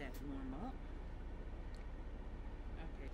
that warm up. Okay.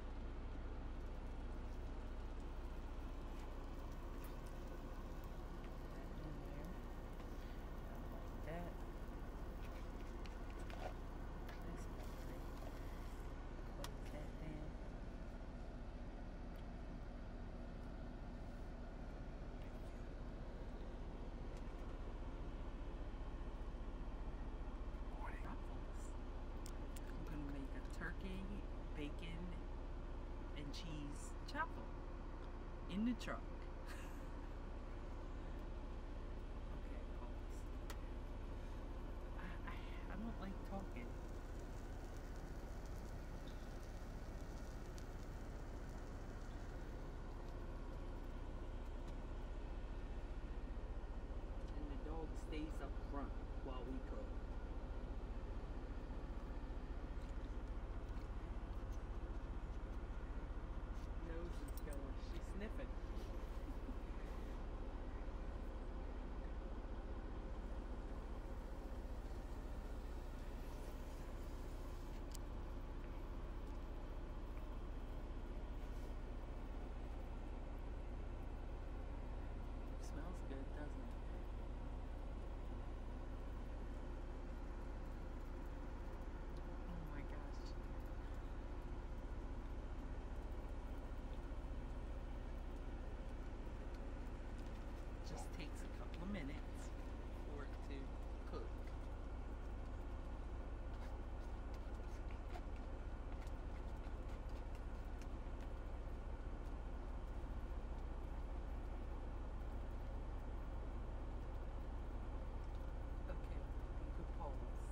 Turkey, bacon, and cheese chaffle in the truck. Okay, pause. I don't like talking. And the dog stays up front while we cook. She's sniffing. Smells good, doesn't it? Oh my gosh. Just takes a couple of minutes for it to cook. Okay, you could pause.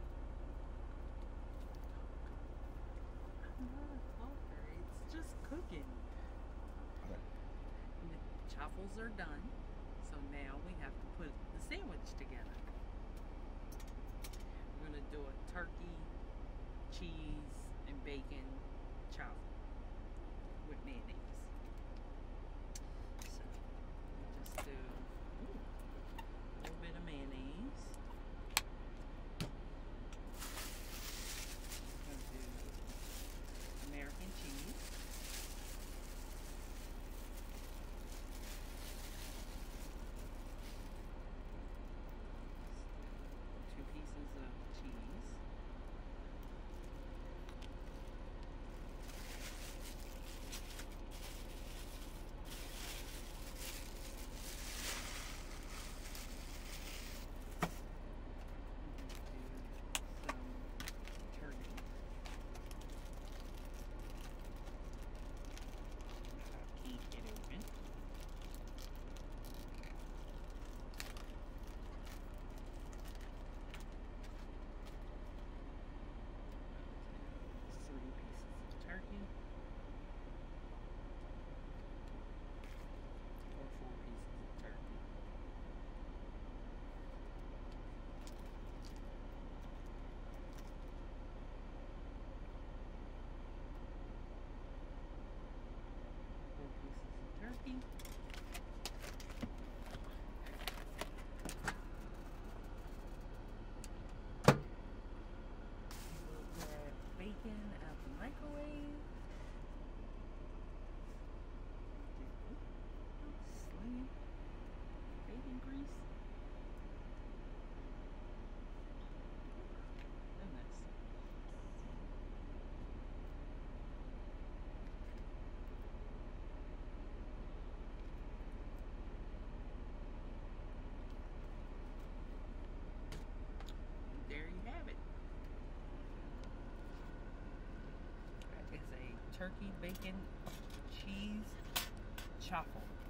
I'm not a talker, it's just cooking. Okay. And the chaffles are done. So now we have to put the sandwich together. We're going to do a turkey, cheese, and bacon chaffle with mayonnaise. So we just do a little bit of mayonnaise. We're going to do American cheese. Pieces of cheese. Some turkey. Keep it open. Turkey, or 4 pieces of turkey. 4 pieces of turkey. We'll grab bacon out the microwave. Slinging bacon grease. Goodness. And there you have it. That is a turkey, bacon, cheese, chaffle.